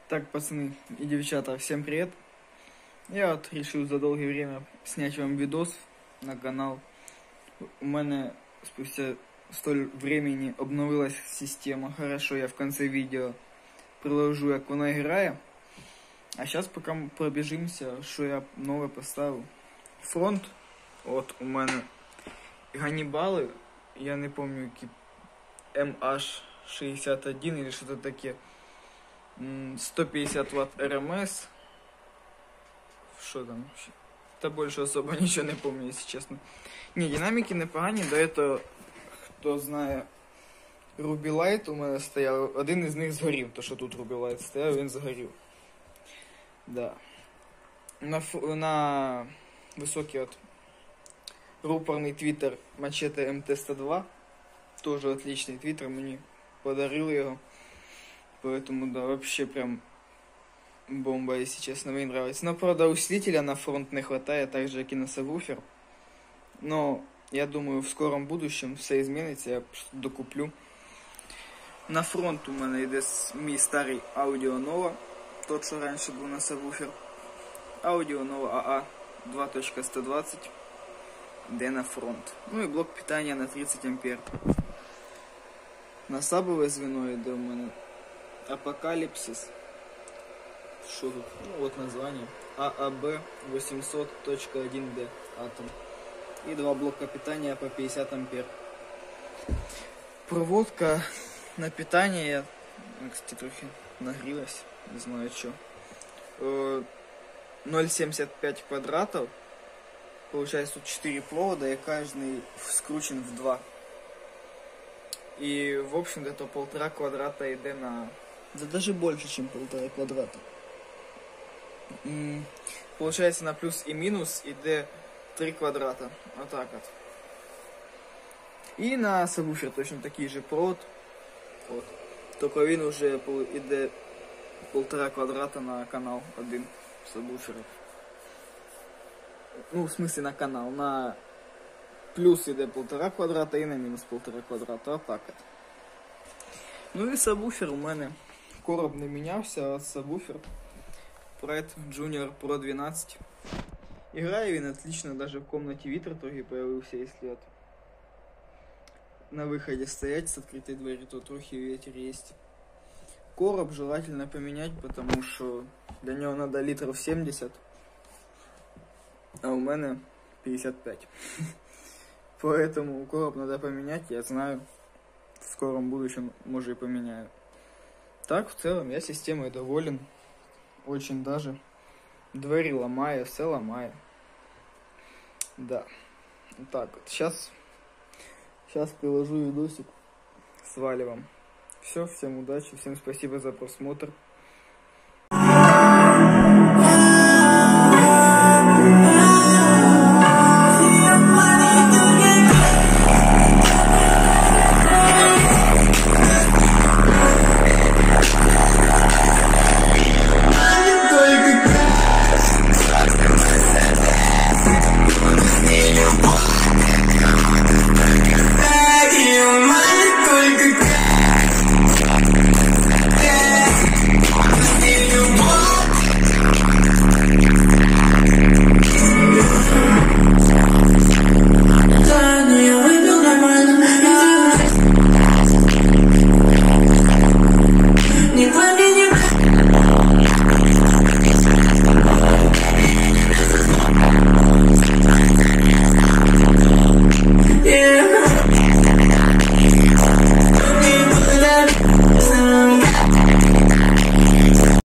Так, пацаны и девчата, всем привет. Я вот решил за долгое время снять вам видос на канал. У мене спустя столь времени обновилась система. Хорошо, я в конце видео приложу, як вона грає. А сейчас пока пробіжимося, що я нове поставив. Фронт, от у мене Ганнібали, я не пам'ятаю, які MH61 или що-то таке. 150 Вт РМС. Что там вообще? Та больше особо ничего не помню, если честно. Не, динамики непогані, до этого, хто знає, Ruby Light у мене стояв, один із них згорів, то що тут Ruby Light стояв, він згорів. Да. На високий от рупорний твіттер Machete MT102, тоже отличный твиттер, мені подарили його. Поэтому, да, вообще прям бомба, если честно, мне нравится. Но, правда, усилителя на фронт не хватает, так же, как и на сабвуфер. Но, я думаю, в скором будущем все изменится, я докуплю. На фронт у мене йде мій старий Audio Nova, тот, що раніше був на сабвуфер. Audio Nova AA 2.120, йде на фронт. Ну і блок питання на 30 ампер. На сабове звено йде у мене Апокалипсис. Что тут? Ну, вот название. AAB 800.1D атом. И два блока питания по 50 ампер. Проводка на питание, кстати, трохи нагрелась, не знаю что. 0,75 квадратов. Получается тут 4 провода, и каждый скручен в 2. И, в общем-то, это 1,5 квадрата идет на... Да даже больше, чем 1,5 квадрата. Получается, на плюс и минус идет 3 квадрата. Вот так вот. И на сабвуфер точно такие же провод. Вот. Только він уже идет 1,5 квадрата на канал один сабвуфера. Ну, в смысле на канал. На плюс идет 1,5 квадрата и на минус 1,5 квадрата. Вот так вот. Ну и сабвуфер у мене. Короб не мінявся, а сабвуфер Pred Junior Pro 12. Играє він отлично, даже в комнате вітер трохи появився, если от на выходе стоять с открытой дверью, то трохи ветер есть. Короб желательно поменять, потому что для него надо литров 70, а у мене 55. Поэтому короб надо поменять, я знаю, в скором будущем, может, и поменяю. Так, в целом, я системой доволен. Очень даже. Двери ломаю, все ломаю. Да. Вот так вот. Сейчас приложу видосик. Сваливаем. Все, всем удачи, всем спасибо за просмотр.